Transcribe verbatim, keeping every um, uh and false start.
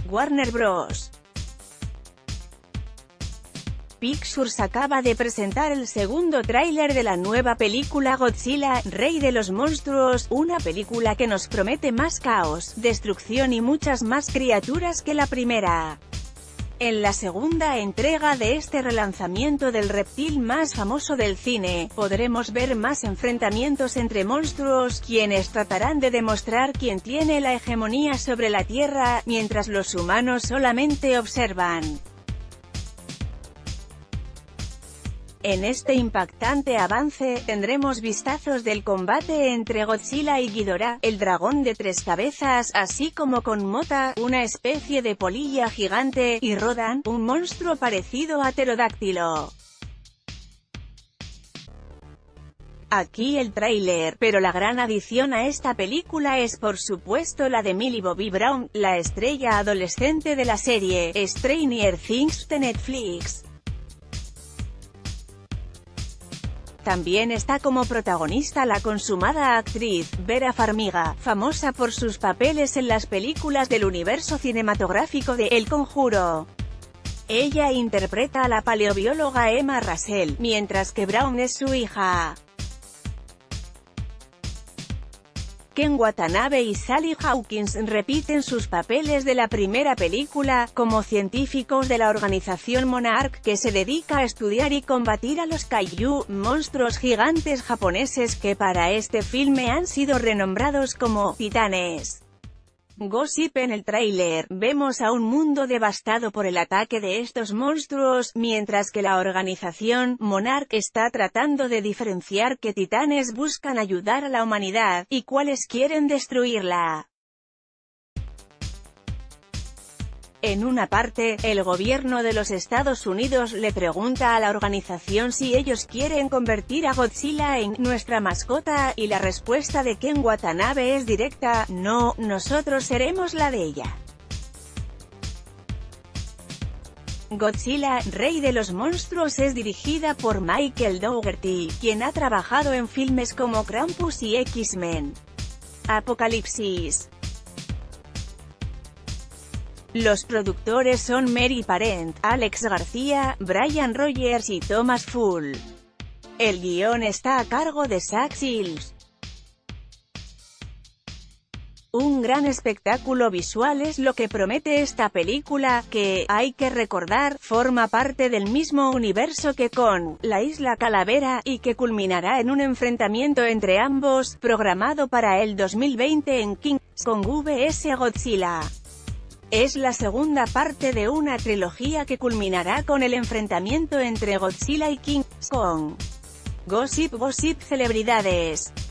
Warner Bros. Pictures acaba de presentar el segundo tráiler de la nueva película Godzilla, Rey de los Monstruos, una película que nos promete más caos, destrucción y muchas más criaturas que la primera. En la segunda entrega de este relanzamiento del reptil más famoso del cine, podremos ver más enfrentamientos entre monstruos, quienes tratarán de demostrar quién tiene la hegemonía sobre la Tierra, mientras los humanos solamente observan. En este impactante avance, tendremos vistazos del combate entre Godzilla y Ghidorah, el dragón de tres cabezas, así como con Mothra, una especie de polilla gigante, y Rodan, un monstruo parecido a pterodáctilo. Aquí el tráiler, pero la gran adición a esta película es por supuesto la de Millie Bobby Brown, la estrella adolescente de la serie Stranger Things de Netflix. También está como protagonista la consumada actriz, Vera Farmiga, famosa por sus papeles en las películas del universo cinematográfico de El Conjuro. Ella interpreta a la paleobióloga Emma Russell, mientras que Brown es su hija. Ken Watanabe y Sally Hawkins repiten sus papeles de la primera película, como científicos de la organización Monarch, que se dedica a estudiar y combatir a los kaiju, monstruos gigantes japoneses que para este filme han sido renombrados como titanes. Gossip. En el tráiler, vemos a un mundo devastado por el ataque de estos monstruos, mientras que la organización Monarch está tratando de diferenciar qué titanes buscan ayudar a la humanidad, y cuáles quieren destruirla. En una parte, el gobierno de los Estados Unidos le pregunta a la organización si ellos quieren convertir a Godzilla en nuestra mascota, y la respuesta de Ken Watanabe es directa: no, nosotros seremos la de ella. Godzilla, Rey de los Monstruos es dirigida por Michael Dougherty, quien ha trabajado en filmes como Krampus y X-Men Apocalipsis. Los productores son Mary Parent, Alex García, Brian Rogers y Thomas Full. El guión está a cargo de Zach Sills. Un gran espectáculo visual es lo que promete esta película, que, hay que recordar, forma parte del mismo universo que Kong, la Isla Calavera, y que culminará en un enfrentamiento entre ambos, programado para el dos mil veinte en King Kong versus Godzilla. Es la segunda parte de una trilogía que culminará con el enfrentamiento entre Godzilla y King Kong. Gossip. Gossip. Celebridades.